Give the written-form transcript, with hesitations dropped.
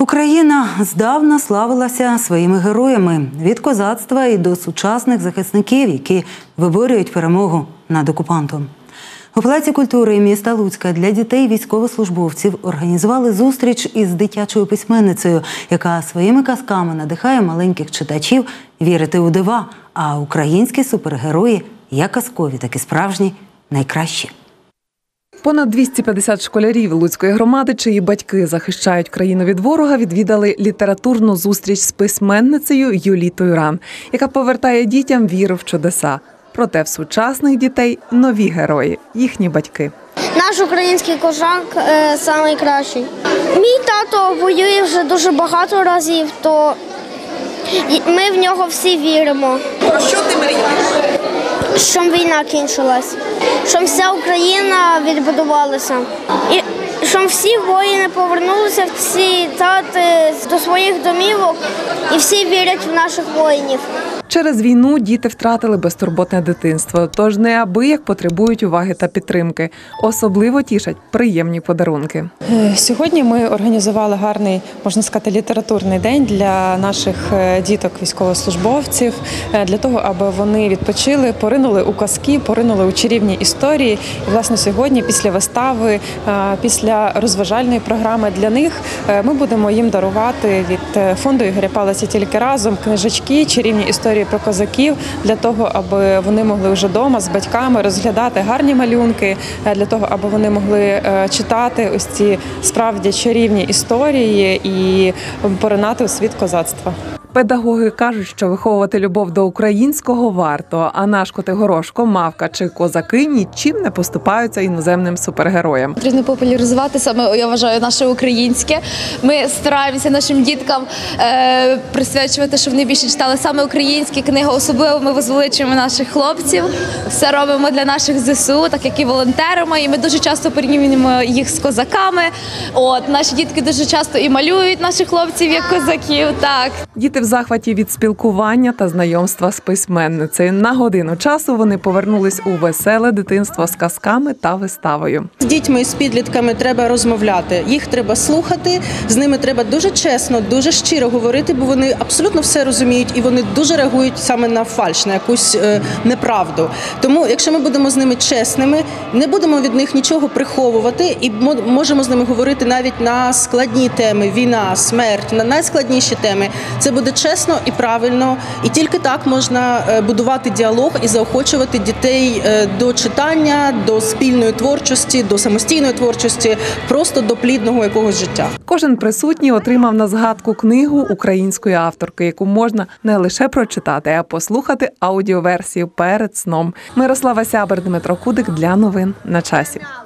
Україна здавна славилася своїми героями – від козацтва і до сучасних захисників, які виборюють перемогу над окупантом. У Палаці культури міста Луцька для дітей-військовослужбовців організували зустріч із дитячою письменницею, яка своїми казками надихає маленьких читачів вірити у дива, а українські супергерої, як казкові, так і справжні, найкращі. Понад 250 школярів Луцької громади, чиї батьки захищають країну від ворога, відвідали літературну зустріч з письменницею Юлітою Ран, яка повертає дітям віру в чудеса. Проте в сучасних дітей нові герої – їхні батьки. Наш український козак найкращий. Мій тато воює вже дуже багато разів, то ми в нього всі віримо. Про що ти мрієш? Щоб війна кінчилась, щоб вся Україна відбудувалася. І щоб всі воїни повернулися, всі тати до своїх домівок і всі вірять в наших воїнів. Через війну діти втратили безтурботне дитинство, тож неабияк потребують уваги та підтримки. Особливо тішать приємні подарунки. Сьогодні ми організували гарний, можна сказати, літературний день для наших діток, військовослужбовців, для того, аби вони відпочили, поринули у казки, поринули у чарівні історії. І, власне, сьогодні після вистави, після розважальної програми для них ми будемо їм дарувати від фонду Ігоря Палиця «Тільки разом» книжечки, чарівні історії про козаків, для того, аби вони могли вже вдома з батьками розглядати гарні малюнки, для того, аби вони могли читати ось ці справді чарівні історії і поринати у світ козацтва. Педагоги кажуть, що виховувати любов до українського варто, а наш Котигорошко, Мавка чи козаки нічим не поступаються іноземним супергероям. Потрібно популяризувати саме, я вважаю, наше українське. Ми стараємося нашим діткам присвячувати, щоб вони більше читали саме українські книги. Особливо ми возвеличуємо наших хлопців. Все робимо для наших ЗСУ, так як і волонтерами. І ми дуже часто порівнюємо їх з козаками. Наші дітки дуже часто і малюють наших хлопців як козаків. Так. Діти в захваті від спілкування та знайомства з письменницею. На годину часу вони повернулись у веселе дитинство з казками та виставою. З дітьми і з підлітками треба розмовляти, їх треба слухати, з ними треба дуже чесно, дуже щиро говорити, бо вони абсолютно все розуміють і вони дуже реагують саме на фальш, на якусь неправду. Тому, якщо ми будемо з ними чесними, не будемо від них нічого приховувати і можемо з ними говорити навіть на складні теми – війна, смерть, на найскладніші теми, це буде чесно і правильно, і тільки так можна будувати діалог і заохочувати дітей до читання, до спільної творчості, до самостійної творчості, просто до плідного якогось життя. Кожен присутній отримав на згадку книгу української авторки, яку можна не лише прочитати, а послухати аудіоверсію перед сном. Мирослава Сябер, Дмитро Кудик для новин на часі.